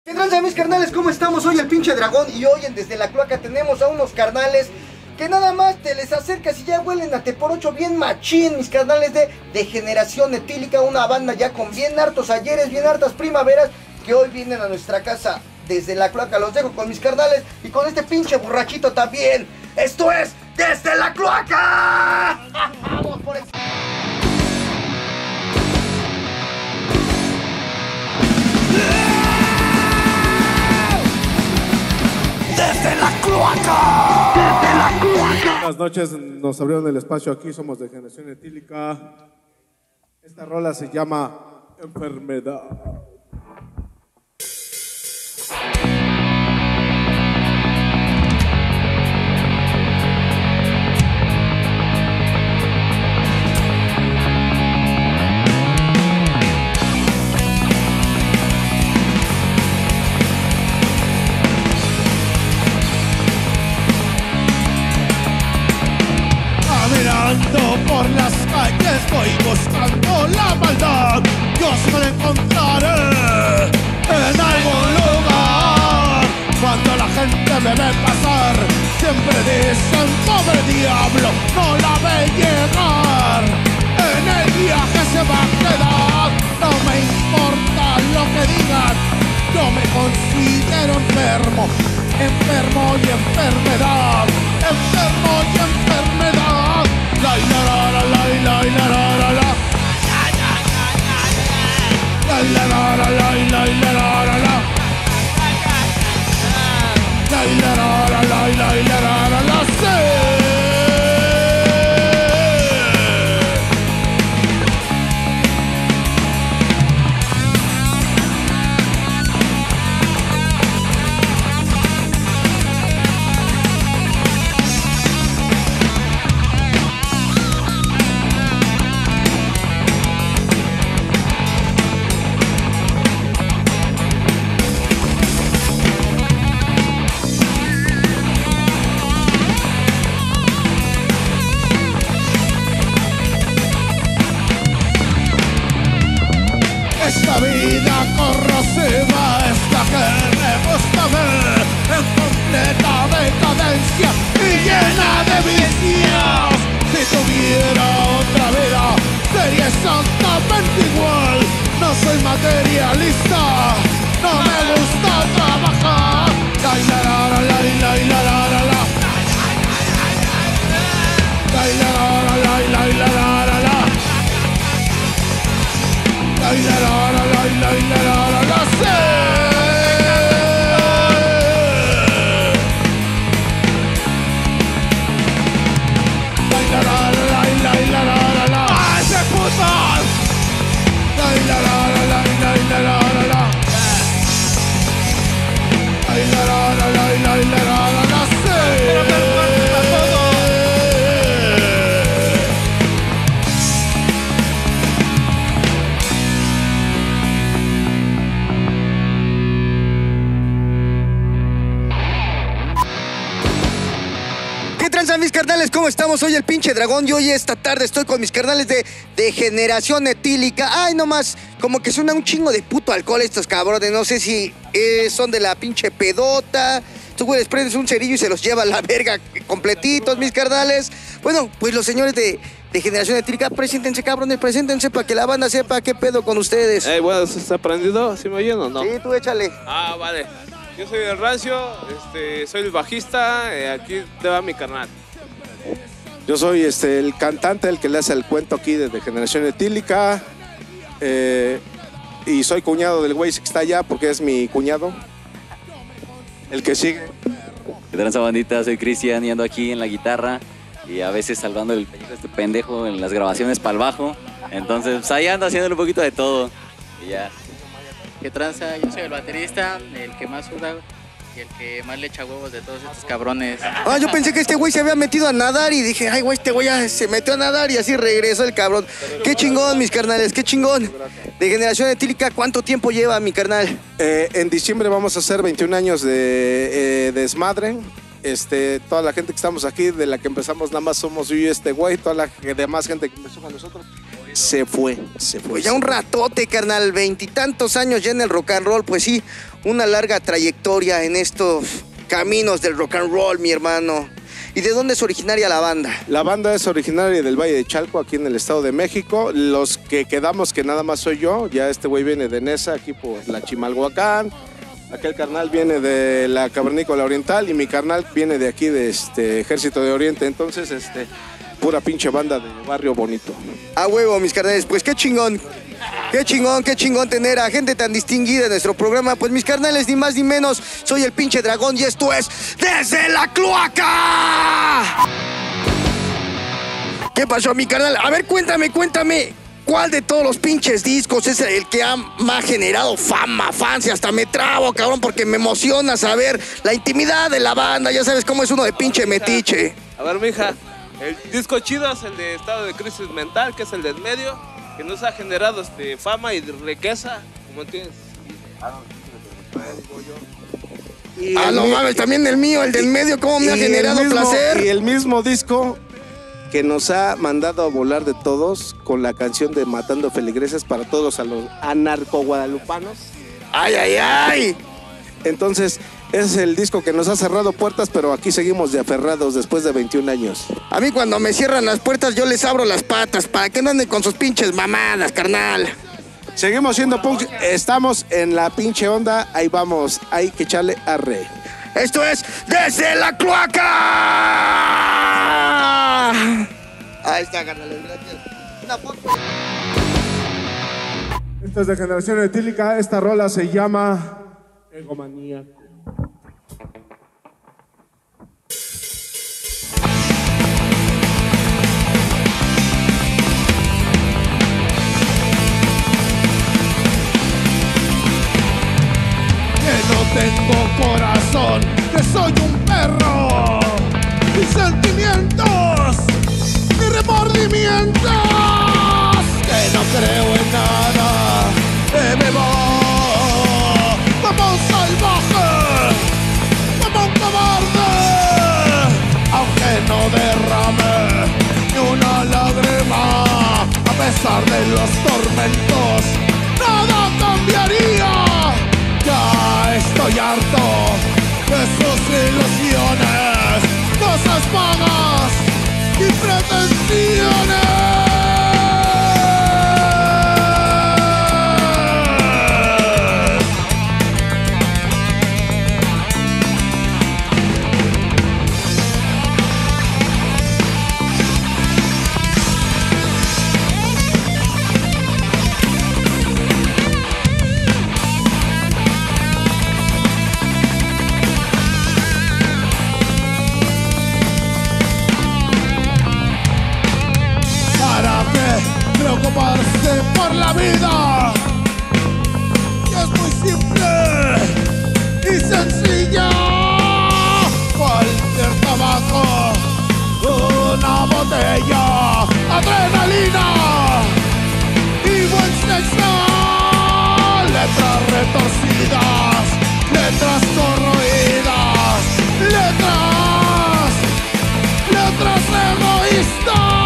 ¿Qué tranza, mis carnales? ¿Cómo estamos? Hoy el pinche dragón y hoy en Desde la Cloaca tenemos a unos carnales que nada más te les acercas y ya huelen a T-por-8 bien machín, mis carnales de Generación Etílica, una banda ya con bien hartos ayeres, bien hartas primaveras, que hoy vienen a nuestra casa Desde la Cloaca. Los dejo con mis carnales y con este pinche borrachito también. Esto es Desde la Cloaca. Vamos por eso. Desde la Cloaca. Desde la Cloaca. Buenas noches, nos abrieron el espacio aquí, somos de Generación Etílica. Esta rola se llama Enfermedad. Por las calles voy buscando la maldad. Yo se la encontraré en algún lugar. Cuando la gente me ve pasar, siempre dicen pobre diablo, no la ve llegar. En el viaje se va a quedar. No me importa lo que digan, yo me considero enfermo. Enfermo y enfermedad. Enfermo y enfermedad. La la la la la la la la la. La la la la la la la la la. La la la la la la la la la. Esta vida corrosiva es la que me gusta ver, en completa decadencia y llena de vicios. Si tuviera otra vida, sería exactamente igual. No soy materialista, no me gusta trabajar. La la la la la la la la la. La la la la la la la la la. La la la la la la la la la la la la la la la. ¡Ah, ese puto! La la la la la la la la la. La la la la la la la la. Mis carnales, ¿cómo estamos? Soy el pinche dragón y hoy esta tarde estoy con mis carnales de Generación Etílica. Ay, nomás, como que suena un chingo de puto alcohol estos cabrones. No sé si son de la pinche pedota. Tú, güey, les prendes un cerillo y se los lleva a la verga completitos, mis carnales. Bueno, pues los señores de Generación Etílica, preséntense, cabrones, preséntense para que la banda sepa qué pedo con ustedes. Bueno, ¿se está aprendido? ¿Sí me oyen o no? Sí, tú échale. Ah, vale. Yo soy el Rancio, soy el bajista, aquí te va mi carnal. Yo soy el cantante, el que le hace el cuento aquí desde Generación Etílica. Y soy cuñado del güey que está allá porque es mi cuñado. El que sigue. ¿Qué tranza, bandita? Soy Cristian y ando aquí en la guitarra y a veces salvando el pellejo a este pendejo en las grabaciones para el bajo. Entonces, pues ahí ando haciéndole un poquito de todo y ya. ¿Qué tranza? Yo soy el baterista, el que más suda y el que más le echa huevos de todos estos cabrones. Ah, yo pensé que este güey se había metido a nadar y dije, ay, güey, este güey ya se metió a nadar y así regresó el cabrón. Qué chingón, mis carnales, qué chingón. De Generación Etílica, ¿cuánto tiempo lleva, mi carnal? En diciembre vamos a hacer 21 años de desmadre. Toda la gente que estamos aquí, de la que empezamos nada más somos yo y este güey, toda la demás gente que empezó con nosotros. se fue. Pues ya un ratote, carnal, 20 y tantos años ya en el rock and roll, pues sí, una larga trayectoria en estos caminos del rock and roll, mi hermano. ¿Y de dónde es originaria la banda? La banda es originaria del Valle de Chalco, aquí en el Estado de México. Los que quedamos, que nada más soy yo, ya este güey viene de Nesa, aquí por la Chimalhuacán. Aquel carnal viene de la Cavernícola Oriental y mi carnal viene de aquí, de Ejército de Oriente. Entonces, pura pinche banda de barrio bonito. A huevo, mis carnales, pues qué chingón. Qué chingón tener a gente tan distinguida en nuestro programa. Pues mis carnales, ni más ni menos, soy el pinche dragón y esto es Desde la Cloaca. ¿Qué pasó, mi carnal? A ver, cuéntame, ¿cuál de todos los pinches discos es el que me ha generado fama, fans? Y hasta me trabo, cabrón, porque me emociona saber la intimidad de la banda. Ya sabes cómo es uno de pinche metiche. A ver, mija, el disco chido es el de Estado de Crisis Mental, que es el del medio, que nos ha generado fama y riqueza, como tienes. No mames, también el mío, el del medio, cómo me ha generado placer. Y el mismo disco que nos ha mandado a volar de todos con la canción de Matando Feligreses para todos a los anarco-guadalupanos. ¡Ay! Entonces, es el disco que nos ha cerrado puertas, pero aquí seguimos de aferrados después de 21 años. A mí cuando me cierran las puertas yo les abro las patas para que no anden con sus pinches mamadas, carnal. Seguimos siendo punk, estamos en la pinche onda, ahí vamos, hay que echarle arre. Esto es Desde la Cloaca. Ahí está, carnal, gracias. Una foto. Esto es de Generación Etílica, esta rola se llama Egomaníaco. Que no tengo corazón, que soy un perro, mis sentimientos, mis remordimientos, que no creo en nada, que me voy como un salvaje, como un cobarde, aunque no derrame ni una lágrima, a pesar de los tormentos, nada cambiaría. Ya estoy harto de sus ilusiones, cosas vagas y pretensiones. Preocuparse por la vida, que es muy simple y sencilla. Cualquier tabaco, una botella, adrenalina y buen sexo. Letras retorcidas, letras corroídas, letras egoístas.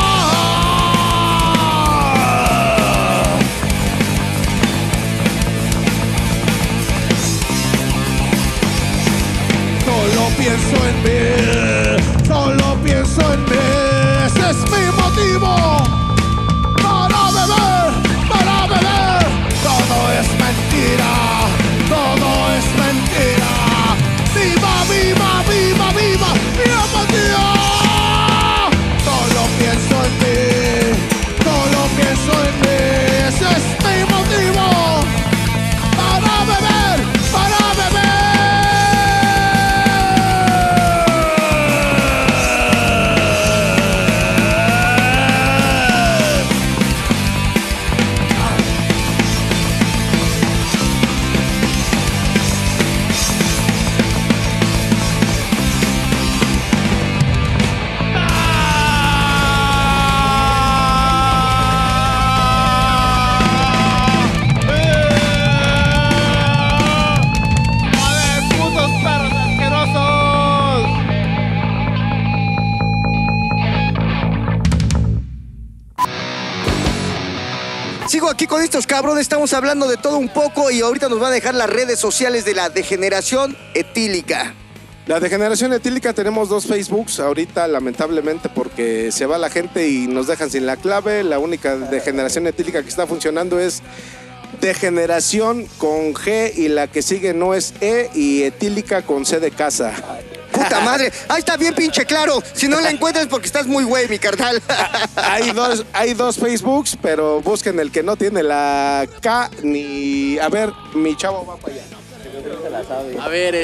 Pienso en mí, solo pienso en mí, ese es mi motivo para beber, todo es mentira, todo es mentira, viva, viva, viva, viva, mi apatía, solo pienso en mí, solo pienso en mí, ese es mi motivo para beber, para beber. aquí con estos cabrones, estamos hablando de todo un poco y ahorita nos van a dejar las redes sociales de la degeneración etílica. La degeneración etílica tenemos 2 Facebooks ahorita, lamentablemente, porque se va la gente y nos dejan sin la clave. La única degeneración etílica que está funcionando es degeneración con G y la que sigue no es E y etílica con C de casa. Puta madre, ahí está bien pinche claro. Si no la encuentras porque estás muy güey, mi carnal. Hay dos Facebooks, pero busquen el que no tiene la K ni... A ver, mi chavo va para allá. A ver,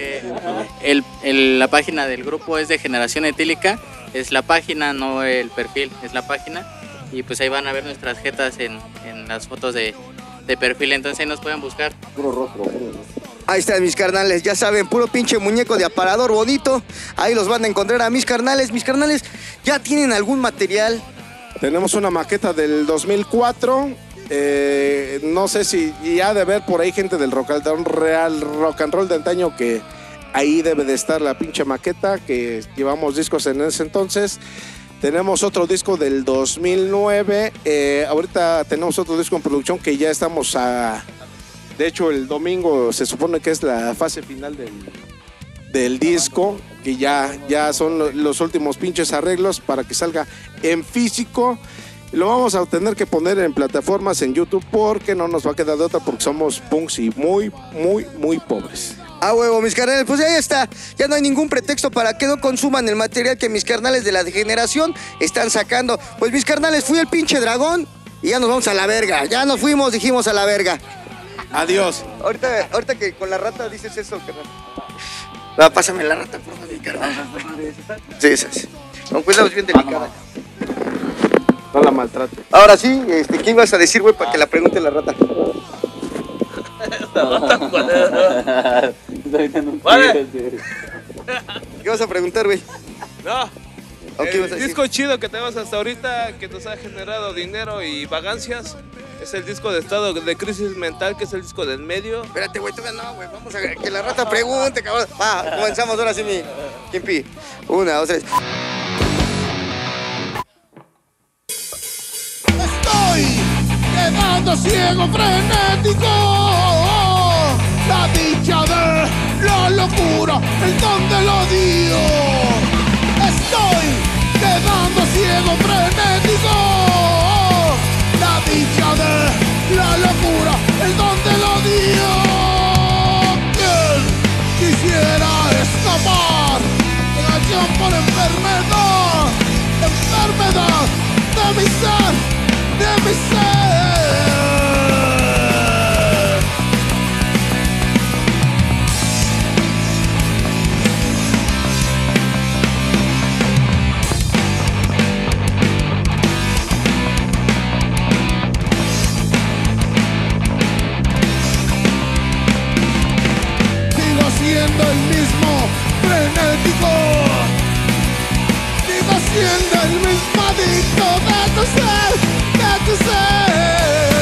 la página del grupo es de Generación Etílica, es la página, no el perfil, es la página. Y pues ahí van a ver nuestras jetas en las fotos de perfil, entonces ahí nos pueden buscar. Ahí están mis carnales, ya saben, puro pinche muñeco de aparador bonito. Ahí los van a encontrar a mis carnales. Mis carnales, ¿ya tienen algún material? Tenemos una maqueta del 2004. No sé si ya ha de ver por ahí gente del rock and roll de antaño que ahí debe de estar la pinche maqueta, que llevamos discos en ese entonces. Tenemos otro disco del 2009. Ahorita tenemos otro disco en producción que ya estamos a... De hecho, el domingo se supone que es la fase final del disco, que ya son los últimos pinches arreglos para que salga en físico. Lo vamos a tener que poner en plataformas en YouTube porque no nos va a quedar de otra, porque somos punks y muy, muy, muy pobres. Ah, huevo, mis carnales, pues ya está. Ya no hay ningún pretexto para que no consuman el material que mis carnales de la degeneración están sacando. Pues mis carnales, fui el pinche dragón y ya nos vamos a la verga. Ya nos fuimos, dijimos a la verga. Adiós. Ahorita que con la rata dices eso, carnal. Va, pásame la rata, por favor, mi carnal. Sí, sí. Con cuidado, es bien delicada. No la maltrate. Ahora sí, ¿qué ibas a decir, güey, para que la pregunte la rata? Vale. ¿Qué vas a preguntar, güey? No. ¿O qué ibas a El decir? disco chido que tenemos hasta ahorita, que nos ha generado dinero y vagancias, es el disco de estado de crisis mental, que es el disco del medio. Espérate, güey, todavía no, güey. Vamos a que la rata pregunte, cabrón. Va, comenzamos ahora sí, mi Kimpi. 1, 2, 3. Estoy quedando ciego, frenético. La dicha de la locura, el don del odio. Estoy quedando ciego, frenético. La dicha de la locura, el don del odio. Quien quisiera escapar de la acción por enfermedad, enfermedad de mi ser, de mi ser. Sigo siendo el mismo frenético. Sigo siendo el mismo adicto de tu ser, de tu ser.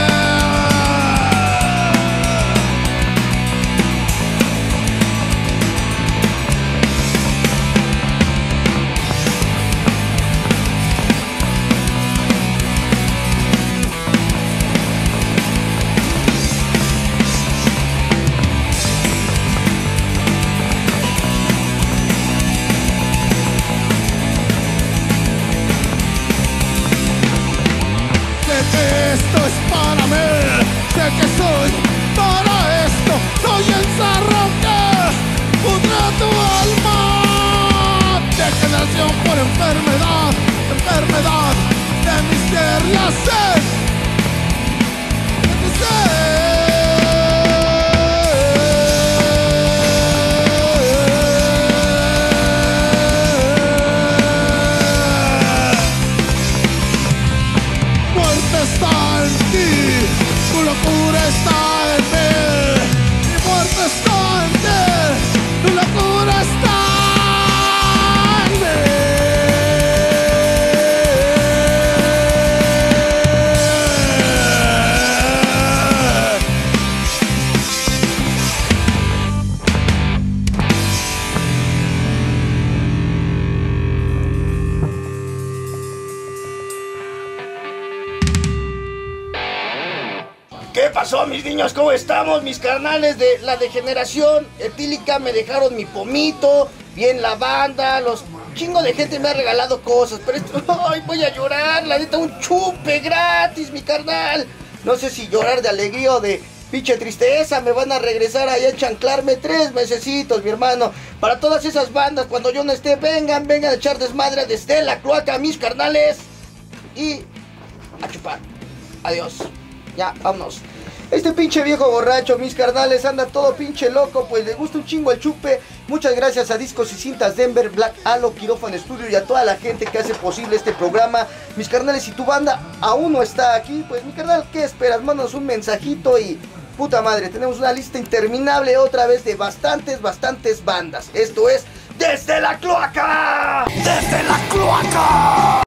Esto es para mí, sé que soy para esto, soy el zarro que pudre tu alma. Degeneración por enfermedad, enfermedad de mi ser, la sed de tu ser. Está en ti, tu locura está en mí. Mi muerte está en ti, tu locura está en mí. ¿Qué pasó, mis niños? ¿Cómo estamos? Mis carnales de la degeneración etílica me dejaron mi pomito, bien la banda, los chingo de gente me ha regalado cosas, pero esto, ay, voy a llorar, la neta, un chupe gratis, mi carnal. No sé si llorar de alegría o de pinche tristeza, me van a regresar ahí a chanclarme 3 mesecitos, mi hermano. Para todas esas bandas, cuando yo no esté, vengan a echar desmadre desde la cloaca, mis carnales. Y a chupar. Adiós. Ya, vámonos. Este pinche viejo borracho, mis carnales, anda todo pinche loco, pues le gusta un chingo el chupe. Muchas gracias a Discos y Cintas Denver, Black Halo, Quirófano Studio y a toda la gente que hace posible este programa. Mis carnales, si tu banda aún no está aquí, pues mi carnal, ¿qué esperas? Mándanos un mensajito y... puta madre, tenemos una lista interminable otra vez de bastantes bandas. Esto es Desde la Cloaca. ¡Desde la Cloaca!